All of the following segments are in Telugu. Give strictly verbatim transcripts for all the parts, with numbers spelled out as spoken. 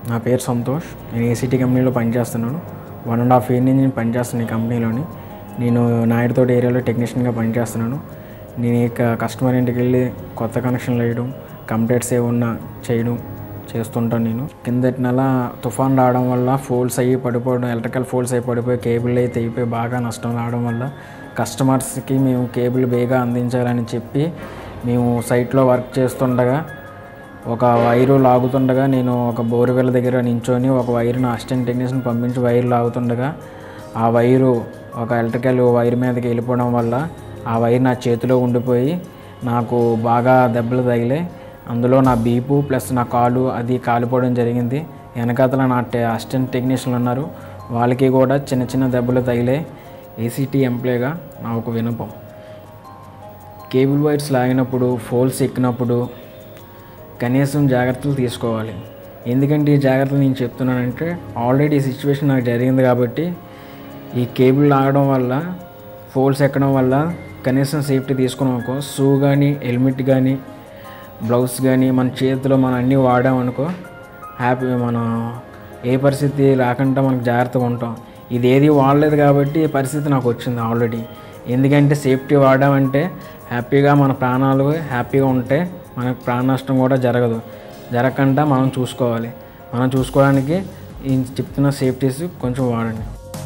నా పేరు సంతోష్. నేను ఏసీటీ కంపెనీలో పనిచేస్తున్నాను. వన్ అండ్ హాఫ్ ఇయర్ నుంచి నేను పనిచేస్తున్నాను ఈ కంపెనీలోని. నేను నాయుడుతోటి ఏరియాలో టెక్నీషియన్గా పనిచేస్తున్నాను. నేను ఇక కస్టమర్ ఇంటికి వెళ్ళి కొత్త కనెక్షన్లు వేయడం, కంప్లైంట్స్ ఏమన్నా చేయడం చేస్తుంటాను. నేను కిందటి నెల తుఫాన్ రావడం వల్ల ఫోల్స్ అయ్యి పడిపోవడం, ఎలక్ట్రికల్ ఫోల్స్ అయ్యి పడిపోయి కేబుల్ అయితే తెగిపోయి బాగా నష్టం రావడం వల్ల కస్టమర్స్కి మేము కేబుల్ బేగా అందించాలని చెప్పి మేము సైట్లో వర్క్ చేస్తుండగా ఒక వైరు లాగుతుండగా నేను ఒక బోర్వెల్ దగ్గర నించొని ఒక వైరును అసిస్టెంట్ టెక్నీషియన్ పంపించి వైరు లాగుతుండగా ఆ వైరు ఒక ఎలక్ట్రికల్ వైర్ మీదకి వెళ్ళిపోవడం వల్ల ఆ వైర్ నా చేతిలో ఉండిపోయి నాకు బాగా దెబ్బలు తగిలాయి. అందులో నా బీపు ప్లస్ నా కాలు అది కాలిపోవడం జరిగింది. వెనకాతల నా అసిస్టెంట్ టెక్నీషియన్లు ఉన్నారు, వాళ్ళకి కూడా చిన్న చిన్న దెబ్బలు తగిలాయి. ఏసీటీ ఎంప్లాయ్గా నా ఒక వినపం, కేబుల్ వైర్స్ లాగినప్పుడు ఫోల్స్ ఎక్కినప్పుడు కనీసం జాగ్రత్తలు తీసుకోవాలి. ఎందుకంటే ఈ జాగ్రత్తలు నేను చెప్తున్నానంటే ఆల్రెడీ ఈ సిచ్యువేషన్ నాకు జరిగింది కాబట్టి ఈ కేబుల్ లాగడం వల్ల ఫోల్స్ ఎక్కడం వల్ల కనీసం సేఫ్టీ తీసుకున్నామనుకో, షూ కానీ హెల్మెట్ కానీ బ్లౌజ్ కానీ మన చేతిలో మనం అన్నీ వాడామనుకో హ్యాపీ, మనం ఏ పరిస్థితి రాకుండా మనకు జాగ్రత్తగా ఉంటాం. ఇది ఏది వాడలేదు కాబట్టి ఈ పరిస్థితి నాకు వచ్చింది ఆల్రెడీ. ఎందుకంటే సేఫ్టీ వాడామంటే హ్యాపీగా మన ప్రాణాలు హ్యాపీగా ఉంటే మనకు ప్రాణ నష్టం కూడా జరగదు. జరగకుండా మనం చూసుకోవాలి. మనం చూసుకోవడానికి ఈ చెప్తున్న సేఫ్టీస్ కొంచెం వాడండి.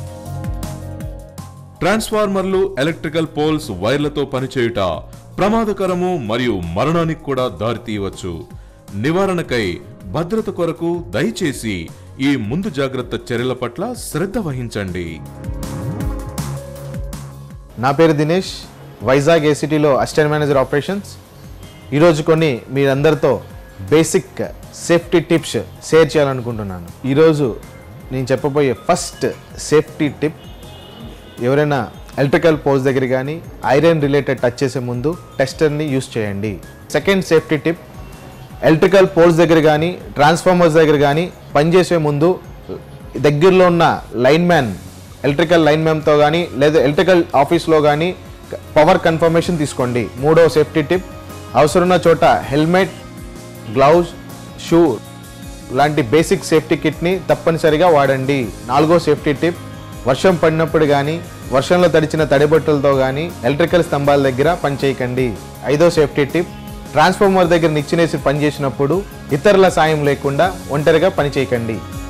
ట్రాన్స్ఫార్మర్లు, ఎలక్ట్రికల్ పోల్స్ వైర్లతో పనిచేయుట ప్రమాదకరము మరియు మరణానికి కూడా దారితీయవచ్చు. నివారణకై భద్రత కొరకు దయచేసి ఈ ముందు జాగ్రత్త చర్యల పట్ల శ్రద్ధ వహించండి. నా పేరు దినేష్, వైజాగ్ ఏసీటీలో అసిస్టెంట్ మేనేజర్ ఆపరేషన్స్. ఈరోజు కొన్ని మీరందరితో బేసిక్ సేఫ్టీ టిప్స్ షేర్ చేయాలనుకుంటున్నాను. ఈరోజు నేను చెప్పబోయే ఫస్ట్ సేఫ్టీ టిప్, ఎవరైనా ఎలక్ట్రికల్ పోల్స్ దగ్గర కానీ ఐరన్ రిలేటెడ్ టచ్ చేసే ముందు టెస్టర్ని యూస్ చేయండి. Second safety tip, electrical poles దగ్గర కానీ ట్రాన్స్ఫార్మర్స్ దగ్గర కానీ పనిచేసే ముందు దగ్గరలో ఉన్న లైన్ మ్యాన్ ఎలక్ట్రికల్ లైన్ మ్యాన్తో కానీ లేదా ఎలక్ట్రికల్ ఆఫీస్లో కానీ పవర్ కన్ఫర్మేషన్ తీసుకోండి. మూడో సేఫ్టీ టిప్, అవసరమైన చోట హెల్మెట్, గ్లౌజ్, షూ లాంటి బేసిక్ సేఫ్టీ కిట్ని తప్పనిసరిగా వాడండి. నాలుగో సేఫ్టీ టిప్, వర్షం పడినప్పుడు కానీ వర్షంలో తడిచిన తడిబట్టలతో కానీ ఎలక్ట్రికల్ స్తంభాల దగ్గర పనిచేయకండి. ఐదో సేఫ్టీ టిప్, ట్రాన్స్ఫార్మర్ దగ్గర నిచ్చినేసి పనిచేసినప్పుడు ఇతరుల సాయం లేకుండా ఒంటరిగా పనిచేయకండి.